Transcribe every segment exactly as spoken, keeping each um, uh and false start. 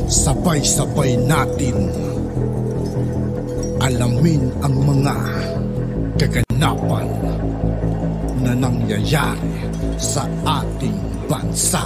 Sabay-sabay natin alamin ang mga kaganapan na nangyayari sa ating bansa.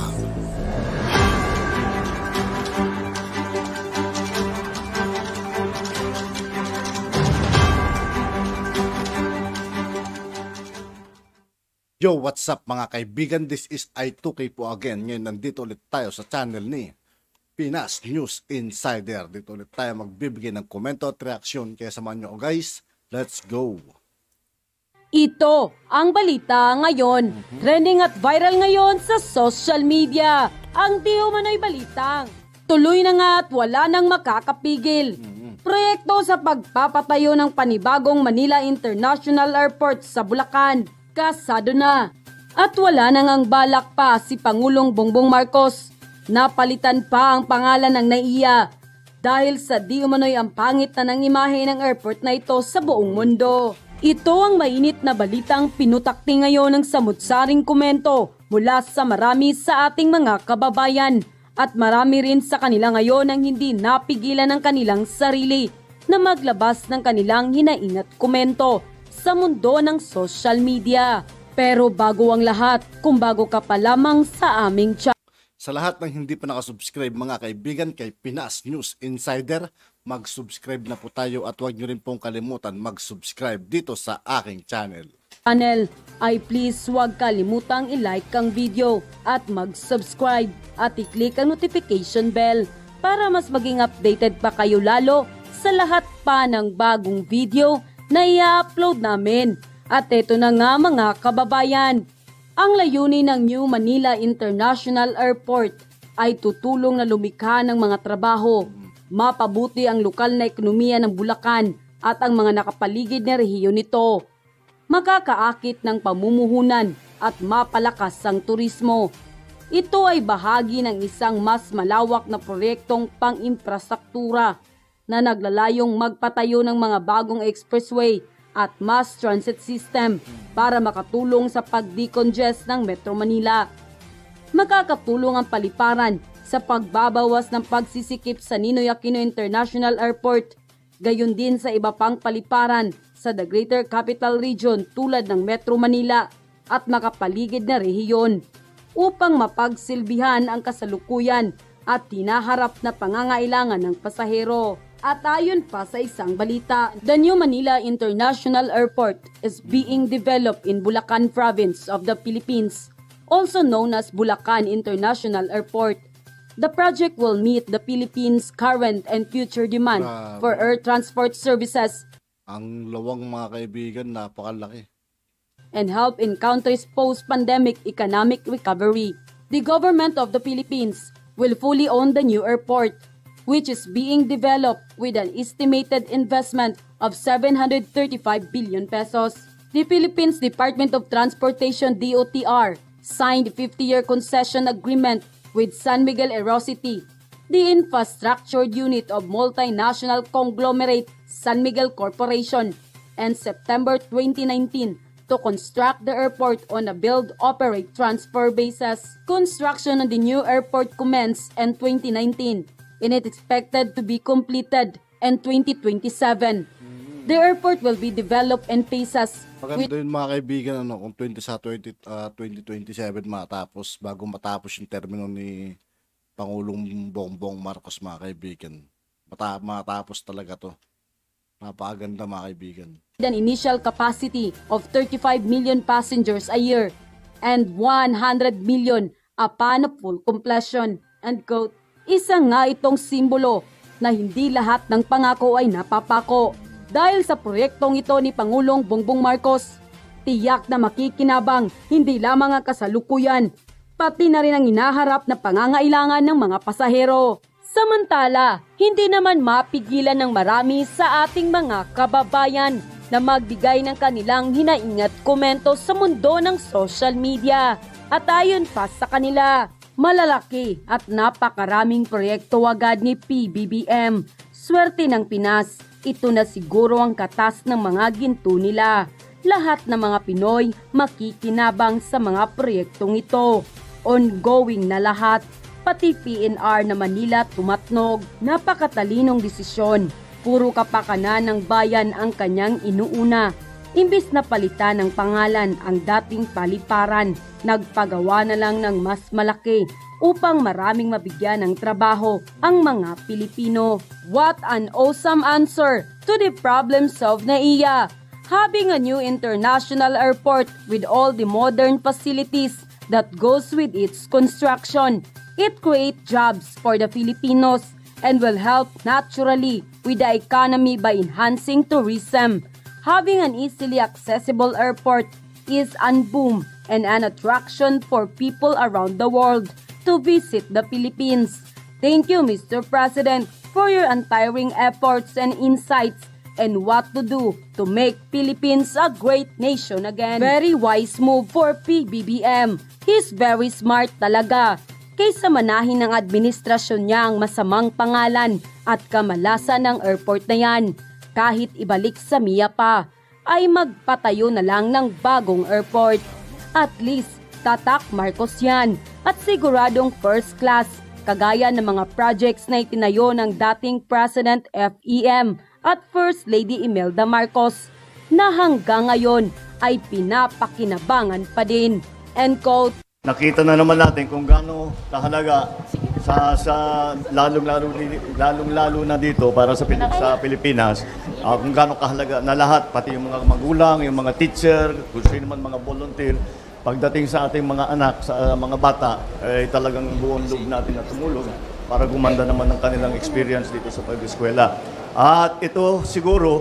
Yo, what's up mga kaibigan? This is I two K po again. Ngayon nandito ulit tayo sa channel ni Pinas News Insider. Dito ulit tayo magbibigay ng komento at reaksyon. Kaya samahan nyo guys, let's go! Ito ang balita ngayon. Mm-hmm. Trending at viral ngayon sa social media. Ang di umano'y balitang tuloy na nga at wala nang makakapigil. Mm-hmm. Proyekto sa pagpapatayo ng panibagong Manila International Airport sa Bulacan. Kasado na. At wala nang ang balak pa si Pangulong Bongbong Marcos. Napalitan pa ang pangalan ng NAIA dahil sa di umano'y ang pangit na ng imahe ng airport na ito sa buong mundo. Ito ang mainit na balitang pinutakti ngayon ng samut-saring komento mula sa marami sa ating mga kababayan at marami rin sa kanila ngayon ang hindi napigilan ng kanilang sarili na maglabas ng kanilang hinaing at komento sa mundo ng social media. Pero bago ang lahat, kung bago ka pa lamang sa aming channel. Sa lahat ng hindi pa nakasubscribe mga kaibigan kay Pinas News Insider, mag-subscribe na po tayo at huwag nyo rin pong kalimutan mag-subscribe dito sa aking channel. Channel ay please huwag kalimutang i-like ang video at mag-subscribe at i-click ang notification bell para mas maging updated pa kayo lalo sa lahat pa ng bagong video na i-upload namin. At ito na nga mga kababayan, ang layunin ng New Manila International Airport ay tutulong na lumikha ng mga trabaho, mapabuti ang lokal na ekonomiya ng Bulacan at ang mga nakapaligid na rehiyon nito, makakaakit ng pamumuhunan at mapalakas ang turismo. Ito ay bahagi ng isang mas malawak na proyektong pang-infrastruktura na naglalayong magpatayo ng mga bagong expressway at mass transit system para makatulong sa pag-decongest ng Metro Manila. Makakatulong ang paliparan sa pagbabawas ng pagsisikip sa Ninoy Aquino International Airport, gayon din sa iba pang paliparan sa the Greater Capital Region tulad ng Metro Manila at makapaligid na rehiyon upang mapagsilbihan ang kasalukuyan at hinaharap na pangangailangan ng pasahero. At ayon pa sa isang balita, the New Manila International Airport is being developed in Bulacan Province of the Philippines, also known as Bulacan International Airport. The project will meet the Philippines' current and future demand Grabe. for air transport services. Ang lawang mga kaibigan, napakalaki. And help in country's post-pandemic economic recovery. The government of the Philippines will fully own the new airport, which is being developed with an estimated investment of seven hundred thirty-five billion pesos. The Philippines Department of Transportation D O T R signed a fifty-year concession agreement with San Miguel Aerocity, the infrastructure unit of multinational conglomerate San Miguel Corporation, in September twenty nineteen to construct the airport on a build-operate transfer basis. Construction on the new airport commenced in twenty nineteen. And it expected to be completed in twenty twenty-seven. The airport will be developed in phases. Maganda yun mga kaibigan, ano, kung twenty sa twenty, uh, twenty twenty-seven matapos, bago matapos yung termino ni Pangulong Bongbong Marcos mga kaibigan. Mata matapos talaga to. Napakaganda mga kaibigan. An initial capacity of thirty-five million passengers a year and one hundred million upon full completion. And quote, isa nga itong simbolo na hindi lahat ng pangako ay napapako. Dahil sa proyektong ito ni Pangulong Bongbong Marcos, tiyak na makikinabang hindi lamang ang kasalukuyan, pati na rin ang inaharap na pangangailangan ng mga pasahero. Samantala, hindi naman mapigilan ng marami sa ating mga kababayan na magbigay ng kanilang hinaing at komento sa mundo ng social media. At ayon pa sa kanila, malalaki at napakaraming proyekto agad ni P B B M. Swerte ng Pinas, ito na siguro ang katas ng mga ginto nila. Lahat ng mga Pinoy makikinabang sa mga proyektong ito. Ongoing na lahat. pati P N R na Manila tumatnog. Napakatalinong desisyon. Puro kapakanan ng bayan ang kanyang inuuna. Imbis na palitan ng pangalan ang dating paliparan, nagpagawa na lang ng mas malaki upang maraming mabigyan ng trabaho ang mga Pilipino. What an awesome answer to the problems of N A I A! Having a new international airport with all the modern facilities that goes with its construction. It creates jobs for the Filipinos and will help naturally with the economy by enhancing tourism. Having an easily accessible airport is an boom and an attraction for people around the world to visit the Philippines. Thank you, Mister President, for your untiring efforts and insights and what to do to make Philippines a great nation again. Very wise move for P B B M. He's very smart talaga. Kaysa manahin ng administrasyon niya ang masamang pangalan at kamalasan ng airport na yan. Kahit ibalik sa M I A pa, ay magpatayo na lang ng bagong airport. At least, tatak Marcos yan at siguradong first class, kagaya ng mga projects na itinayo ng dating President F E M at First Lady Imelda Marcos na hanggang ngayon ay pinapakinabangan pa din. End quote. Nakita na naman natin kung gaano kahalaga sa sa lalong-lalo lalong-lalo na dito para sa sa Pilipinas, uh, kung gaano kahalaga na lahat, pati yung mga magulang, yung mga teacher, kung sino man mga volunteer, pagdating sa ating mga anak, sa uh, mga bata, ay eh, talagang buong loob natin na tumulong para gumanda naman ng kanilang experience dito sa pag-eskwela. At ito siguro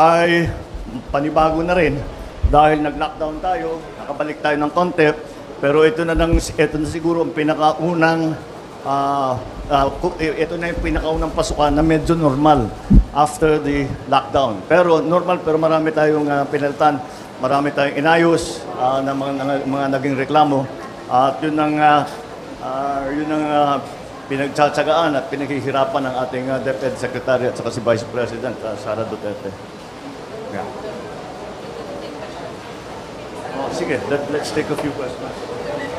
ay panibago na rin dahil nag-lockdown tayo, nakabalik tayo ng konti. Pero ito na, nang, ito na siguro ang pinakaunang, uh, uh, ito na yung pinakaunang pasukan na medyo normal after the lockdown. Pero normal, pero marami tayong uh, pinalitan, marami tayong inayos uh, ng mga, mga, mga naging reklamo. At yun ang, uh, uh, yun ang uh, pinagtsatsagaan at pinaghihirapan ng ating uh, DepEd Secretary at saka si Vice President uh, Sara Duterte. Yeah. Oh, sige, let, let's take a few questions.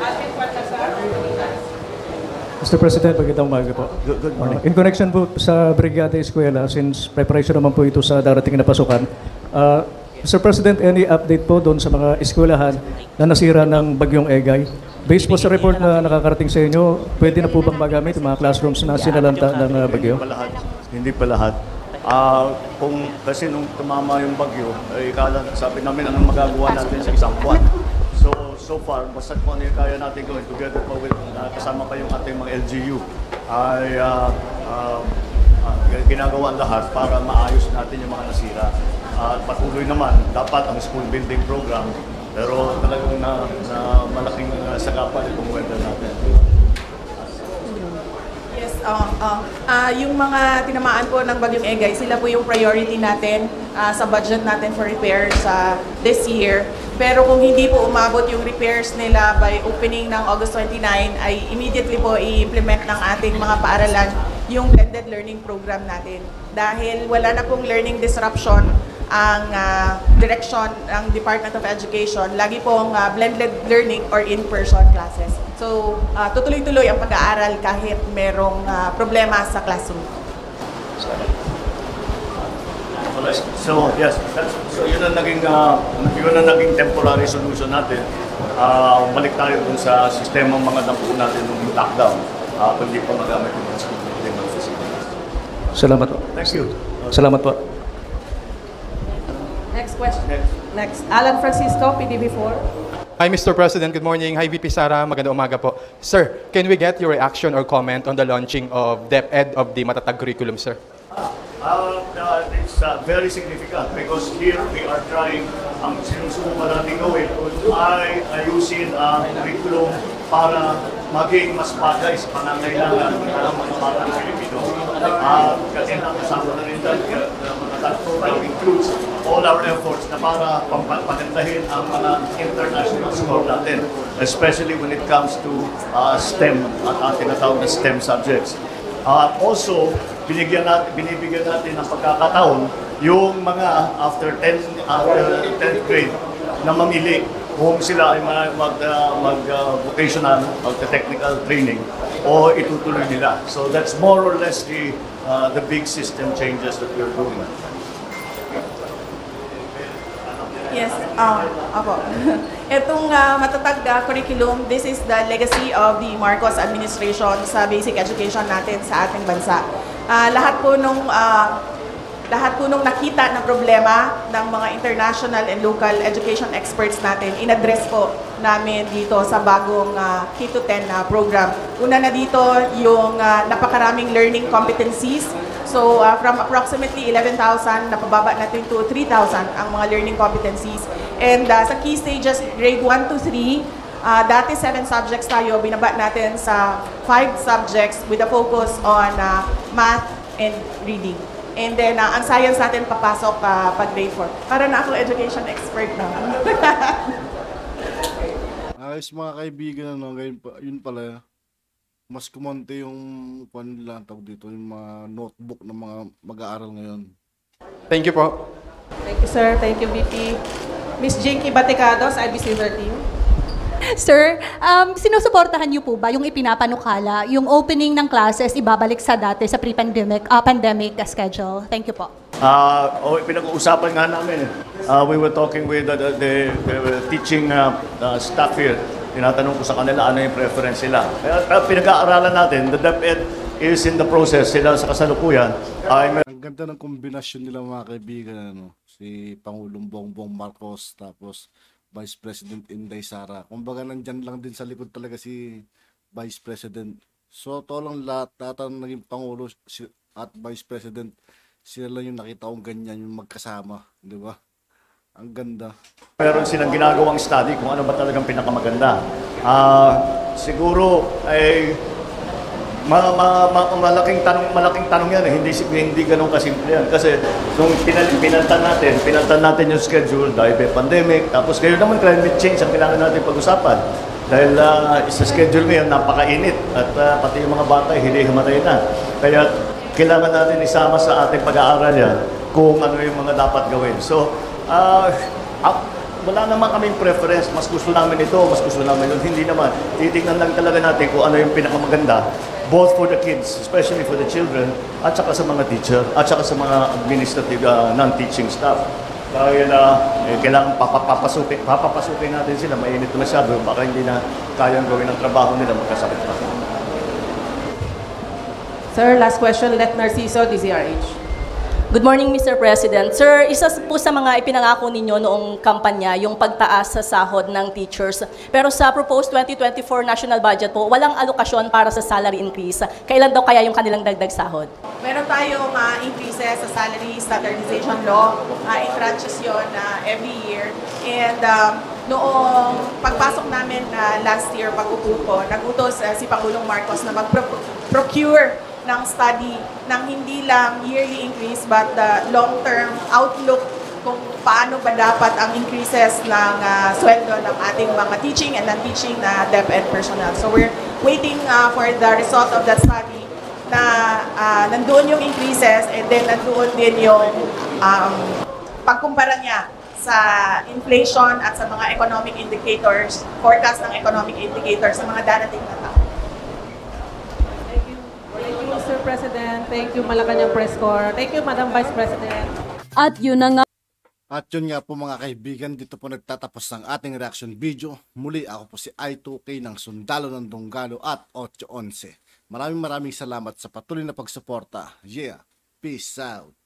Mister President, magandang umaga po. Good, good morning. Uh, in connection po sa Brigada Eskwela, since preparation naman po ito sa darating na pasukan, uh, Mister President, any update po doon sa mga eskwelahan na nasira ng Bagyong Egay? Based po sa report na nakakarating sa inyo, pwede na po bang magamit yung mga classrooms na sinalanta ng uh, bagyo? Hindi pa lahat. Hindi pa lahat. Uh, kung, kasi nung tumama yung bagyo, ay kala, sabi namin anong magagawa natin sa isang buwan. So, so far, basta kung ano yung kaya natin gawin, together pa with, uh, kasama pa yung ating mga L G U, ay uh, uh, uh, ginagawa lahat para maayos natin yung mga nasira. At uh, patuloy naman, dapat ang school building program, pero talagang na, na malaking uh, sagapan itong weather natin. Yes, uh, uh, uh, yung mga tinamaan po ng Bagyong Egay, sila po yung priority natin uh, sa budget natin for repairs uh, this year. Pero kung hindi po umabot yung repairs nila by opening ng August twenty-ninth, ay immediately po i-implement ng ating mga paaralan yung blended learning program natin. Dahil wala na pong learning disruption ang uh, direction ng Department of Education, lagi pong uh, blended learning or in-person classes. So, uh, tutuloy-tuloy ang pag-aaral kahit merong uh, problema sa classroom. So, yes, that's, so yun ang naging, uh, yun ang naging temporary solution natin. Uh, balik tayo dun sa sistema mga nabuo natin nung lockdown. Uh, kung di pa magamit yung school building facilities. Salamat po. Thank you. Salamat po. Next question. Next. Next. Alan Francisco, P D B four. Hi, Mister President. Good morning. Hi, V P Sara. Magandang umaga po. Sir, can we get your reaction or comment on the launching of DepEd of the Matatag curriculum, sir? Uh, uh, it's uh, very significant because here we are trying, ang sinusubukan natin gawin ay ayusin ang curriculum para maging mas bagay sa pangangailangan ng mga batang Pilipino. Uh, kasi nakasama na rin dahil uh, mga program includes all our efforts na para pagandahin ang mga international score natin, especially when it comes to uh, STEM at ang tinatawag na STEM subjects. Uh, also, binigyan natin, binibigyan natin ng pagkakataon yung mga after tenth grade na mamili kung sila ay mag, mag, uh, mag uh, vocational, mag-technical training o itutuloy nila. So that's more or less the, uh, the big system changes that we're doing. Yes, um, ako. Itong uh, matatag uh, curriculum, this is the legacy of the Marcos administration sa basic education natin sa ating bansa. Uh, lahat po nung uh, lahat po nung nakita na problema ng mga international and local education experts natin, in-address po namin dito sa bagong uh, K to ten uh, program. Una na dito yung uh, napakaraming learning competencies. So uh, from approximately eleven thousand, napababa natin to three thousand ang mga learning competencies. And uh, sa key stages, grade one to three, uh, dati seven subjects tayo, binaba natin sa five subjects with a focus on uh, math and reading. And then, uh, ang science natin papasok uh, pag grade four. Para na ako education expert na. Ayos mga kaibigan, ano, ngayon pa, yun pala, mas kumonte yung kung nila tawag dito, yung mga notebook ng mga mag-aaral ngayon. Thank you po. Thank you, sir. Thank you, V P. Miss Jinky Baticados, I B Silver Team. Sir, um, sinusuportahan niyo po ba yung ipinapanukala, yung opening ng classes ibabalik sa dati sa pre-pandemic uh, pandemic schedule? Thank you po. Uh, oh, pinag-uusapan nga namin. Uh, we were talking with the, the, the, the teaching uh, uh, staff here. Tinatanong ko sa kanila ano yung preference nila. Kaya uh, pinag-aaralan natin, the DepEd is in the process, sila sa kasalukuyan. Uh, Ang ganda ng kombinasyon nila mga kaibigan, ano, si Pangulong Bongbong Marcos, tapos Vice President Inday Sara. Kumbaga nandyan lang din sa likod talaga si Vice President. So to lang lahat, lahat ng naging Pangulo at Vice President, sila lang yung nakita kong ganyan, yung magkasama, di ba? Ang ganda. Meron silang ginagawang study kung ano ba talagang pinakamaganda. Uh, siguro ay ma, ma, ma, malaking tanong malaking tanong yan eh. Hindi hindi ganoon kasimple yan kasi nung pinal, pinaltan natin, pinaltan natin yung schedule dahil may pandemic, tapos ngayon naman climate change ang kailangan natin pag-usapan. Dahil uh, sa schedule ngayon napakainit at uh, pati yung mga bata hindi himatay na. Kaya kailangan natin isama sa ating pag-aaral yan kung ano yung mga dapat gawin. So Uh, uh, wala naman kaming preference, mas gusto namin ito, mas gusto namin yun. Hindi naman. Titignan lang talaga natin kung ano yung pinakamaganda, both for the kids, especially for the children, at saka sa mga teacher, at saka sa mga administrative uh, non-teaching staff. Dahil uh, eh, kailangan papapasukin, papapasukin natin sila, mainit na masyado, baka hindi na kayang gawin ang trabaho nila, magkasakit pa. Sir, last question, Let Narciso, D Z R H. Good morning, Mister President. Sir, isa po sa mga ipinangako ninyo noong kampanya, yung pagtaas sa sahod ng teachers. Pero sa proposed twenty twenty-four national budget po, walang alokasyon para sa salary increase. Kailan daw kaya yung kanilang dagdag sahod? Meron tayong uh, increases sa salary standardization law. Uh, in tranches yun uh, every year. And um, noong pagpasok namin uh, last year, pag-upo ko, nagutos uh, si Pangulong Marcos na mag-procure ng study ng hindi lang yearly increase but the long-term outlook kung paano ba dapat ang increases ng uh, sweldo ng ating mga teaching and non-teaching na DepEd personnel. So we're waiting uh, for the result of that study na uh, nandoon yung increases and then nandoon din yung um, pagkumpara niya sa inflation at sa mga economic indicators, forecast ng economic indicators sa mga darating na taon. Mister President. Thank you, Malacanang Press Corps. Thank you, Madam Vice President. At yun na nga. At yun nga po mga kaibigan, dito po nagtatapos ng ating reaction video. Muli ako po si I two K ng Sundalo ng Donggalo at eight eleven. Maraming maraming salamat sa patuloy na pagsuporta. Yeah, peace out.